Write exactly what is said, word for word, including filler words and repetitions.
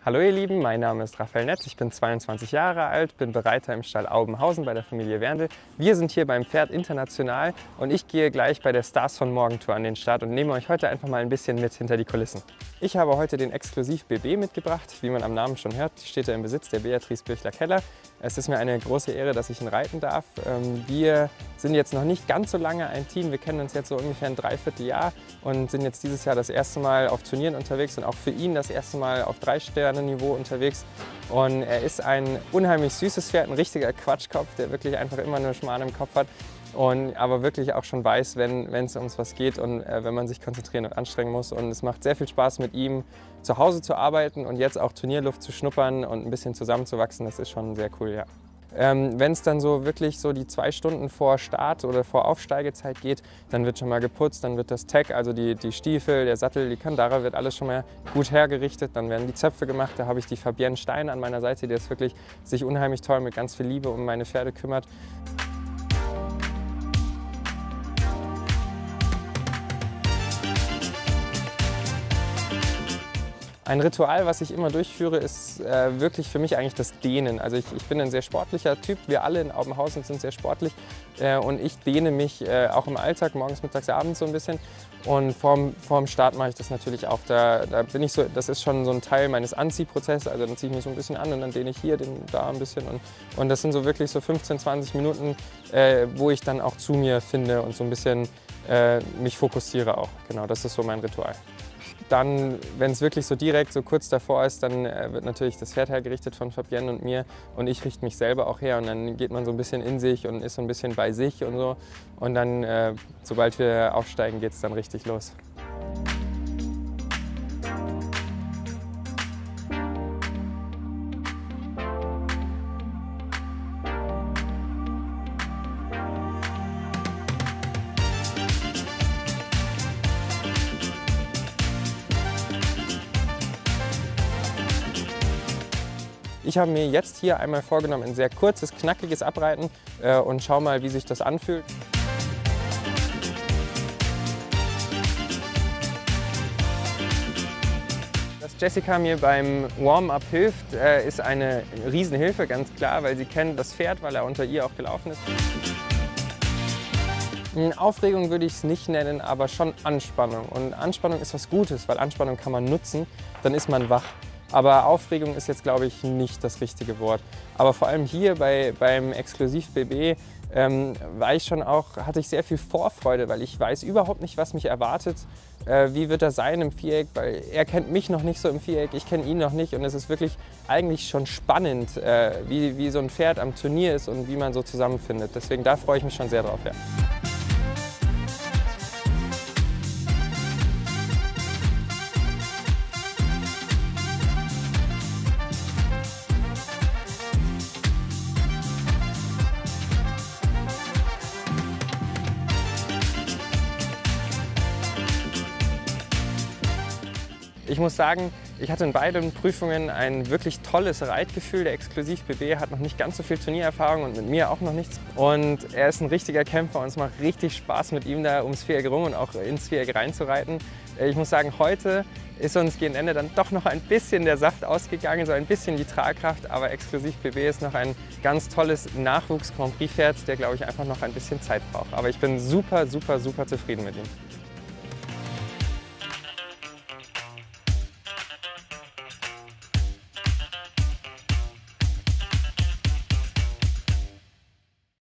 Hallo ihr Lieben, mein Name ist Raphael Netz, ich bin zweiundzwanzig Jahre alt, bin Bereiter im Stall Aubenhausen bei der Familie Werndl. Wir sind hier beim Pferd International und ich gehe gleich bei der Stars von Morgen Tour an den Start und nehme euch heute einfach mal ein bisschen mit hinter die Kulissen. Ich habe heute den Exklusiv B B mitgebracht, wie man am Namen schon hört, steht er im Besitz der Beatrice Birchler-Keller. Es ist mir eine große Ehre, dass ich ihn reiten darf. Wir sind jetzt noch nicht ganz so lange ein Team, wir kennen uns jetzt so ungefähr ein Dreivierteljahr und sind jetzt dieses Jahr das erste Mal auf Turnieren unterwegs und auch für ihn das erste Mal auf drei Sterne Niveau unterwegs. Und er ist ein unheimlich süßes Pferd, ein richtiger Quatschkopf, der wirklich einfach immer nur Schmarrn im Kopf hat. Und aber wirklich auch schon weiß, wenn es ums was geht und äh, wenn man sich konzentrieren und anstrengen muss. Und es macht sehr viel Spaß, mit ihm zu Hause zu arbeiten und jetzt auch Turnierluft zu schnuppern und ein bisschen zusammenzuwachsen. Das ist schon sehr cool, ja. Ähm, wenn es dann so wirklich so die zwei Stunden vor Start oder vor Aufsteigezeit geht, dann wird schon mal geputzt, dann wird das Tag, also die, die Stiefel, der Sattel, die Kandara, wird alles schon mal gut hergerichtet. Dann werden die Zöpfe gemacht, da habe ich die Fabienne Stein an meiner Seite, die ist wirklich sich unheimlich toll mit ganz viel Liebe um meine Pferde kümmert. Ein Ritual, was ich immer durchführe, ist äh, wirklich für mich eigentlich das Dehnen. Also ich, ich bin ein sehr sportlicher Typ, wir alle in Aubenhausen sind sehr sportlich äh, und ich dehne mich äh, auch im Alltag, morgens, mittags, abends so ein bisschen. Und vorm, vorm Start mache ich das natürlich auch. Da, da bin ich so, das ist schon so ein Teil meines Anziehprozesses, also dann ziehe ich mich so ein bisschen an und dann dehne ich hier, den, da ein bisschen. Und, und das sind so wirklich so fünfzehn, zwanzig Minuten, äh, wo ich dann auch zu mir finde und so ein bisschen äh, mich fokussiere auch. Genau, das ist so mein Ritual. Dann, wenn es wirklich so direkt, so kurz davor ist, dann äh, wird natürlich das Pferd hergerichtet von Fabienne und mir und ich richte mich selber auch her und dann geht man so ein bisschen in sich und ist so ein bisschen bei sich und so und dann, äh, sobald wir aufsteigen, geht es dann richtig los. Ich habe mir jetzt hier einmal vorgenommen, ein sehr kurzes, knackiges Abreiten äh, und schau mal, wie sich das anfühlt. Dass Jessica mir beim Warm-up hilft, äh, ist eine Riesenhilfe, ganz klar, weil sie kennt das Pferd, weil er unter ihr auch gelaufen ist. Aufregung würde ich es nicht nennen, aber schon Anspannung. Und Anspannung ist was Gutes, weil Anspannung kann man nutzen, dann ist man wach. Aber Aufregung ist jetzt, glaube ich, nicht das richtige Wort. Aber vor allem hier bei, beim Exklusiv B B ähm, war ich schon auch, hatte ich sehr viel Vorfreude, weil ich weiß überhaupt nicht, was mich erwartet. Äh, wie wird er sein im Viereck, weil er kennt mich noch nicht so im Viereck, ich kenne ihn noch nicht. Und es ist wirklich eigentlich schon spannend, äh, wie, wie so ein Pferd am Turnier ist und wie man so zusammenfindet. Deswegen da freue ich mich schon sehr drauf. Ja. Ich muss sagen, ich hatte in beiden Prüfungen ein wirklich tolles Reitgefühl. Der Exklusiv B B hat noch nicht ganz so viel Turniererfahrung und mit mir auch noch nichts. Und er ist ein richtiger Kämpfer und es macht richtig Spaß, mit ihm da ums Viereck rum und auch ins Viereck reinzureiten. Ich muss sagen, heute ist uns gegen Ende dann doch noch ein bisschen der Saft ausgegangen, so ein bisschen die Tragkraft. Aber Exklusiv B B ist noch ein ganz tolles Nachwuchs-Grand Prix-Pferd, der, glaube ich, einfach noch ein bisschen Zeit braucht. Aber ich bin super, super, super zufrieden mit ihm.